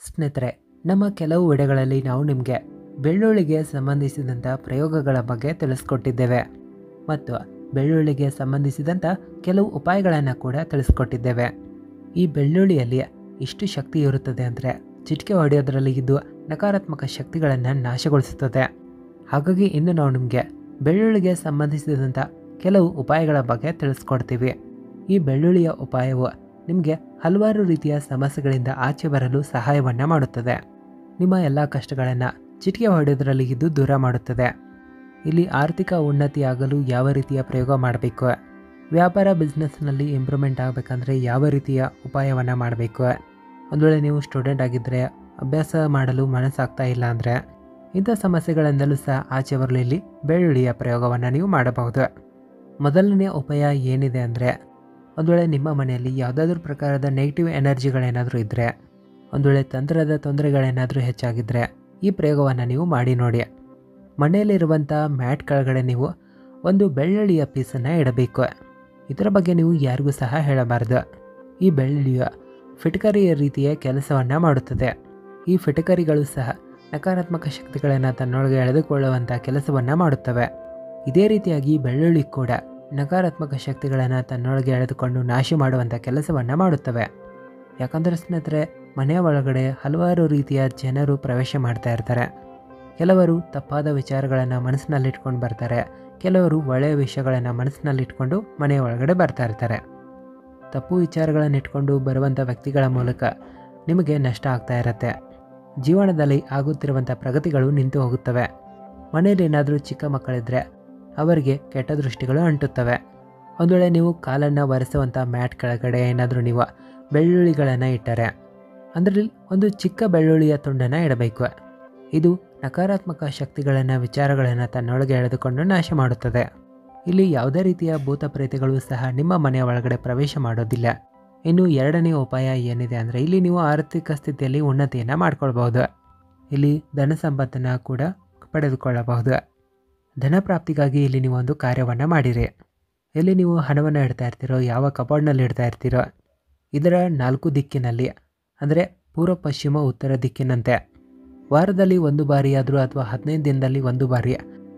ಸ್ನೇಹಿತರೆ, ನಮ್ಮ ಕೆಲವು ವಿಡಿಯೋಗಳಲ್ಲಿ ನಾವು ನಿಮಗೆ ಬೆಳ್ಳುಳ್ಳಿಗೆ ಸಂಬಂಧಿಸಿದಂಥ ಪ್ರಯೋಗಗಳ ಬಗ್ಗೆ ತಿಳಿಸ್ಕೊಟ್ಟಿದ್ದೇವೆ ಮತ್ತು ಬೆಳ್ಳುಳ್ಳಿಗೆ ಸಂಬಂಧಿಸಿದಂಥ ಕೆಲವು ಉಪಾಯಗಳನ್ನು ಕೂಡ ತಿಳಿಸ್ಕೊಟ್ಟಿದ್ದೇವೆ. ಈ ಬೆಳ್ಳುಳ್ಳಿಯಲ್ಲಿ ಇಷ್ಟು ಶಕ್ತಿ ಇರುತ್ತದೆ ಅಂದರೆ ಚಿಟಿಕೆ ಹೊಡೆಯೋದ್ರಲ್ಲಿ ಇದು ನಕಾರಾತ್ಮಕ ಶಕ್ತಿಗಳನ್ನು ನಾಶಗೊಳಿಸುತ್ತದೆ. ಹಾಗಾಗಿ ಇಂದು ನಾವು ನಿಮಗೆ ಬೆಳ್ಳುಳ್ಳಿಗೆ ಸಂಬಂಧಿಸಿದಂಥ ಕೆಲವು ಉಪಾಯಗಳ ಬಗ್ಗೆ ತಿಳಿಸ್ಕೊಡ್ತೀವಿ. ಈ ಬೆಳ್ಳುಳ್ಳಿಯ ಉಪಾಯವು ನಿಮಗೆ ಹಲವಾರು ರೀತಿಯ ಸಮಸ್ಯೆಗಳಿಂದ ಆಚೆ ಬರಲು ಸಹಾಯವನ್ನು ಮಾಡುತ್ತದೆ. ನಿಮ್ಮ ಎಲ್ಲ ಕಷ್ಟಗಳನ್ನು ಚಿಟಿಕೆ ಹೊಡೆಯೋದ್ರಲ್ಲಿ ಇದು ದೂರ ಮಾಡುತ್ತದೆ. ಇಲ್ಲಿ ಆರ್ಥಿಕ ಉನ್ನತಿಯಾಗಲು ಯಾವ ರೀತಿಯ ಪ್ರಯೋಗ ಮಾಡಬೇಕು, ವ್ಯಾಪಾರ ಬಿಸ್ನೆಸ್ನಲ್ಲಿ ಇಂಪ್ರೂವ್ಮೆಂಟ್ ಆಗಬೇಕಂದ್ರೆ ಯಾವ ರೀತಿಯ ಉಪಾಯವನ್ನು ಮಾಡಬೇಕು, ಒಂದು ವೇಳೆ ನೀವು ಸ್ಟೂಡೆಂಟ್ ಆಗಿದ್ದರೆ ಅಭ್ಯಾಸ ಮಾಡಲು ಮನಸ್ಸಾಗ್ತಾ ಇಲ್ಲ ಅಂದರೆ ಇಂಥ ಸಮಸ್ಯೆಗಳಿಂದಲೂ ಸಹ ಆಚೆ ಬರಲು ಇಲ್ಲಿ ಬೆಳ್ಳುಳ್ಳಿಯ ಪ್ರಯೋಗವನ್ನು ನೀವು ಮಾಡಬಹುದು. ಮೊದಲನೆಯ ಉಪಾಯ ಏನಿದೆ ಅಂದರೆ, ಒಂದು ವೇಳೆ ನಿಮ್ಮ ಮನೆಯಲ್ಲಿ ಯಾವುದಾದ್ರೂ ಪ್ರಕಾರದ ನೆಗೆಟಿವ್ ಎನರ್ಜಿಗಳೇನಾದರೂ ಇದ್ದರೆ, ಒಂದು ವೇಳೆ ತಂತ್ರದ ತೊಂದರೆಗಳೇನಾದರೂ ಹೆಚ್ಚಾಗಿದ್ದರೆ ಈ ಪ್ರಯೋಗವನ್ನು ನೀವು ಮಾಡಿ ನೋಡಿ. ಮನೆಯಲ್ಲಿರುವಂಥ ಮ್ಯಾಟ್ ಕೆಳಗಡೆ ನೀವು ಒಂದು ಬೆಳ್ಳುಳ್ಳಿಯ ಪೀಸನ್ನು ಇಡಬೇಕು. ಇದರ ಬಗ್ಗೆ ನೀವು ಯಾರಿಗೂ ಸಹ ಹೇಳಬಾರ್ದು. ಈ ಬೆಳ್ಳುಳ್ಳಿಯ ಫಿಟಕರಿಯ ರೀತಿಯ ಕೆಲಸವನ್ನು ಮಾಡುತ್ತದೆ. ಈ ಫಿಟಕರಿಗಳು ಸಹ ನಕಾರಾತ್ಮಕ ಶಕ್ತಿಗಳನ್ನು ತನ್ನೊಳಗೆ ಎಳೆದುಕೊಳ್ಳುವಂಥ ಕೆಲಸವನ್ನು ಮಾಡುತ್ತವೆ. ಇದೇ ರೀತಿಯಾಗಿ ಬೆಳ್ಳುಳ್ಳಿ ಕೂಡ ನಕಾರಾತ್ಮಕ ಶಕ್ತಿಗಳನ್ನು ತನ್ನೊಳಗೆ ಎಳೆದುಕೊಂಡು ನಾಶ ಮಾಡುವಂಥ ಕೆಲಸವನ್ನು ಮಾಡುತ್ತವೆ. ಯಾಕಂದರೆ ಸ್ನೇಹಿತರೆ, ಮನೆಯ ಒಳಗಡೆ ಹಲವಾರು ರೀತಿಯ ಜನರು ಪ್ರವೇಶ ಮಾಡ್ತಾ ಇರ್ತಾರೆ. ಕೆಲವರು ತಪ್ಪಾದ ವಿಚಾರಗಳನ್ನು ಮನಸ್ಸಿನಲ್ಲಿಟ್ಕೊಂಡು ಬರ್ತಾರೆ, ಕೆಲವರು ಒಳ್ಳೆಯ ವಿಷಯಗಳನ್ನು ಮನಸ್ಸಿನಲ್ಲಿಟ್ಕೊಂಡು ಮನೆಯ ಒಳಗಡೆ ಬರ್ತಾ ಇರ್ತಾರೆ. ತಪ್ಪು ವಿಚಾರಗಳನ್ನು ಇಟ್ಕೊಂಡು ಬರುವಂಥ ವ್ಯಕ್ತಿಗಳ ಮೂಲಕ ನಿಮಗೆ ನಷ್ಟ ಆಗ್ತಾ ಇರುತ್ತೆ. ಜೀವನದಲ್ಲಿ ಆಗುತ್ತಿರುವಂಥ ಪ್ರಗತಿಗಳು ನಿಂತು ಹೋಗುತ್ತವೆ. ಮನೆಯಲ್ಲಿ ಏನಾದರೂ ಚಿಕ್ಕ ಮಕ್ಕಳಿದ್ದರೆ ಅವರಿಗೆ ಕೆಟ್ಟ ದೃಷ್ಟಿಗಳು ಅಂಟುತ್ತವೆ. ಒಂದು ವೇಳೆ ನೀವು ಕಾಲನ್ನು ಒರೆಸುವಂಥ ಮ್ಯಾಟ್ ಕೆಳಗಡೆ ಏನಾದರೂ ನೀವು ಬೆಳ್ಳುಳ್ಳಿಗಳನ್ನು ಇಟ್ಟರೆ ಅದರಲ್ಲಿ ಒಂದು ಚಿಕ್ಕ ಬೆಳ್ಳುಳ್ಳಿಯ ತುಂಡನ್ನು ಇಡಬೇಕು. ಇದು ನಕಾರಾತ್ಮಕ ಶಕ್ತಿಗಳನ್ನು ವಿಚಾರಗಳನ್ನು ತನ್ನೊಳಗೆ ಎಳೆದುಕೊಂಡು ನಾಶ ಮಾಡುತ್ತದೆ. ಇಲ್ಲಿ ಯಾವುದೇ ರೀತಿಯ ಭೂತ ಪ್ರೇತಗಳು ಸಹ ನಿಮ್ಮ ಮನೆಯ ಒಳಗಡೆ ಪ್ರವೇಶ ಮಾಡೋದಿಲ್ಲ. ಇನ್ನು ಎರಡನೇ ಉಪಾಯ ಏನಿದೆ ಅಂದರೆ, ಇಲ್ಲಿ ನೀವು ಆರ್ಥಿಕ ಸ್ಥಿತಿಯಲ್ಲಿ ಉನ್ನತಿಯನ್ನು ಮಾಡ್ಕೊಳ್ಬಹುದು. ಇಲ್ಲಿ ಧನ ಸಂಪತ್ತನ್ನು ಕೂಡ ಪಡೆದುಕೊಳ್ಳಬಹುದು. ಧನ ಪ್ರಾಪ್ತಿಗಾಗಿ ಇಲ್ಲಿ ನೀವು ಒಂದು ಕಾರ್ಯವನ್ನು ಮಾಡಿರಿ. ಎಲ್ಲಿ ನೀವು ಹಣವನ್ನು ಇಡ್ತಾ ಇರ್ತೀರೋ, ಯಾವ ಕಬೋರ್ಡ್ನಲ್ಲಿ ಇಡ್ತಾ ಇರ್ತೀರೋ ಇದರ 4 ದಿಕ್ಕಿನಲ್ಲಿ, ಅಂದರೆ ಪೂರ್ವ ಪಶ್ಚಿಮ ಉತ್ತರ ದಿಕ್ಕಿನಂತೆ ವಾರದಲ್ಲಿ 1 ಬಾರಿಯಾದರೂ ಅಥವಾ 15 ದಿನದಲ್ಲಿ 1 ಬಾರಿ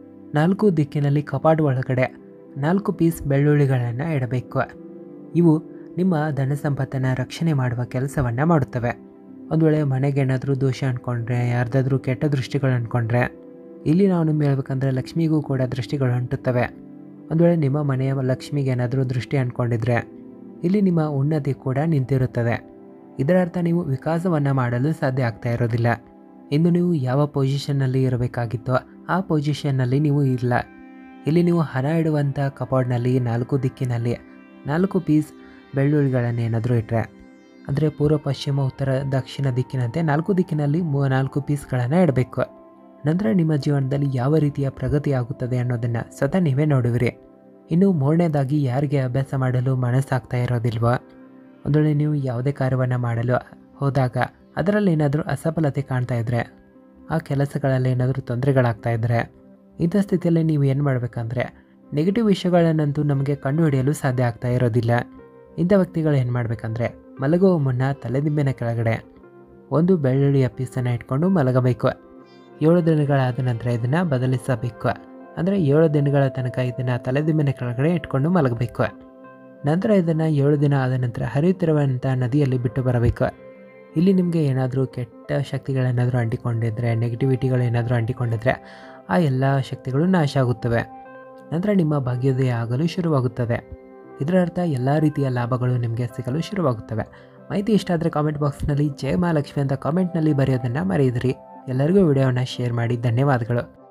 4 ದಿಕ್ಕಿನಲ್ಲಿ ಕಪಾಟ್ ಒಳಗಡೆ 4 ಪೀಸ್ ಬೆಳ್ಳುಳ್ಳಿಗಳನ್ನು ಇಡಬೇಕು. ಇವು ನಿಮ್ಮ ಧನ ಸಂಪತ್ತನ್ನು ರಕ್ಷಣೆ ಮಾಡುವ ಕೆಲಸವನ್ನು ಮಾಡುತ್ತವೆ. ಒಂದು ವೇಳೆ ಮನೆಗೆ ಏನಾದರೂ ದೋಷ ಅಂದ್ಕೊಂಡ್ರೆ, ಯಾರ್ದಾದ್ರೂ ಕೆಟ್ಟ ದೃಷ್ಟಿಗಳು ಅಂದ್ಕೊಂಡ್ರೆ ಇಲ್ಲಿ ನಾವು ನಿಮ್ಗೆ ಹೇಳ್ಬೇಕಂದ್ರೆ ಲಕ್ಷ್ಮಿಗೂ ಕೂಡ ದೃಷ್ಟಿಗಳು ಅಂಟುತ್ತವೆ. ಒಂದು ವೇಳೆ ನಿಮ್ಮ ಮನೆಯ ಲಕ್ಷ್ಮಿಗೆ ಏನಾದರೂ ದೃಷ್ಟಿ ಅಂದ್ಕೊಂಡಿದ್ರೆ ಇಲ್ಲಿ ನಿಮ್ಮ ಉನ್ನತಿ ಕೂಡ ನಿಂತಿರುತ್ತದೆ. ಇದರ ಅರ್ಥ ನೀವು ವಿಕಾಸವನ್ನು ಮಾಡಲು ಸಾಧ್ಯ ಆಗ್ತಾ ಇರೋದಿಲ್ಲ. ಇನ್ನು ನೀವು ಯಾವ ಪೊಸಿಷನ್ನಲ್ಲಿ ಇರಬೇಕಾಗಿತ್ತೋ ಆ ಪೊಸಿಷನ್ನಲ್ಲಿ ನೀವು ಇಲ್ಲ. ಇಲ್ಲಿ ನೀವು ಹಣ ಇಡುವಂಥ ಕಪಾರ್ಡ್ನಲ್ಲಿ 4 ದಿಕ್ಕಿನಲ್ಲಿ 4 ಪೀಸ್ ಬೆಳ್ಳುಳ್ಳಿಗಳನ್ನು ಏನಾದರೂ ಇಟ್ಟರೆ, ಅಂದರೆ ಪೂರ್ವ ಪಶ್ಚಿಮ ಉತ್ತರ ದಕ್ಷಿಣ ದಿಕ್ಕಿನಂತೆ 4 ದಿಕ್ಕಿನಲ್ಲಿ 4 ಪೀಸ್ಗಳನ್ನು ಇಡಬೇಕು. ನಂತರ ನಿಮ್ಮ ಜೀವನದಲ್ಲಿ ಯಾವ ರೀತಿಯ ಪ್ರಗತಿ ಆಗುತ್ತದೆ ಅನ್ನೋದನ್ನು ಸ್ವತಃ ನೀವೇ ನೋಡುವಿರಿ. ಇನ್ನು ಮೂರನೇದಾಗಿ, ಯಾರಿಗೆ ಅಭ್ಯಾಸ ಮಾಡಲು ಮನಸ್ಸಾಗ್ತಾ ಇರೋದಿಲ್ವೋ, ಒಂದು ವೇಳೆ ನೀವು ಯಾವುದೇ ಕಾರ್ಯವನ್ನು ಮಾಡಲು ಹೋದಾಗ ಅದರಲ್ಲಿ ಏನಾದರೂ ಅಸಫಲತೆ ಕಾಣ್ತಾ ಇದ್ದರೆ, ಆ ಕೆಲಸಗಳಲ್ಲಿ ಏನಾದರೂ ತೊಂದರೆಗಳಾಗ್ತಾ ಇದ್ದರೆ, ಇಂಥ ಸ್ಥಿತಿಯಲ್ಲಿ ನೀವು ಏನು ಮಾಡಬೇಕಂದ್ರೆ, ನೆಗೆಟಿವ್ ವಿಷಯಗಳನ್ನಂತೂ ನಮಗೆ ಕಂಡುಹಿಡಿಯಲು ಸಾಧ್ಯ ಆಗ್ತಾ ಇರೋದಿಲ್ಲ. ಇಂಥ ವ್ಯಕ್ತಿಗಳು ಏನು ಮಾಡಬೇಕಂದ್ರೆ, ಮಲಗುವ ಮುನ್ನ ತಲೆದಿಂಬಿನ ಕೆಳಗಡೆ ಒಂದು ಬೆಳ್ಳುಳ್ಳಿಯ ಪೀಸನ್ನು ಇಟ್ಕೊಂಡು ಮಲಗಬೇಕು. 7 ದಿನಗಳಾದ ನಂತರ ಇದನ್ನು ಬದಲಿಸಬೇಕು. ಅಂದರೆ 7 ದಿನಗಳ ತನಕ ಇದನ್ನು ತಲೆದಿಂಬಿನ ಕೆಳಗಡೆ ಇಟ್ಕೊಂಡು ಮಲಗಬೇಕು. ನಂತರ ಇದನ್ನು 7 ದಿನ ಆದ ನಂತರ ಹರಿಯುತ್ತಿರುವಂಥ ನದಿಯಲ್ಲಿ ಬಿಟ್ಟು ಬರಬೇಕು. ಇಲ್ಲಿ ನಿಮಗೆ ಏನಾದರೂ ಕೆಟ್ಟ ಶಕ್ತಿಗಳೇನಾದರೂ ಅಂಟಿಕೊಂಡಿದ್ದರೆ, ನೆಗೆಟಿವಿಟಿಗಳು ಏನಾದರೂ ಅಂಟಿಕೊಂಡಿದ್ದರೆ ಆ ಎಲ್ಲ ಶಕ್ತಿಗಳು ನಾಶ ಆಗುತ್ತವೆ. ನಂತರ ನಿಮ್ಮ ಭಾಗ್ಯೋದಯ ಆಗಲು ಶುರುವಾಗುತ್ತದೆ. ಇದರ ಅರ್ಥ ಎಲ್ಲ ರೀತಿಯ ಲಾಭಗಳು ನಿಮಗೆ ಸಿಗಲು ಶುರುವಾಗುತ್ತವೆ. ಮಾಹಿತಿ ಇಷ್ಟ ಆದರೆ ಕಾಮೆಂಟ್ ಬಾಕ್ಸ್ನಲ್ಲಿ ಜಯ ಮಹಾಲಕ್ಷ್ಮಿ ಅಂತ ಕಾಮೆಂಟ್ನಲ್ಲಿ ಬರೆಯೋದನ್ನು ಮರೆಯಿದ್ರಿ. ಎಲ್ಲರಿಗೂ ವಿಡಿಯೋವನ್ನು ಶೇರ್ ಮಾಡಿ. ಧನ್ಯವಾದಗಳು.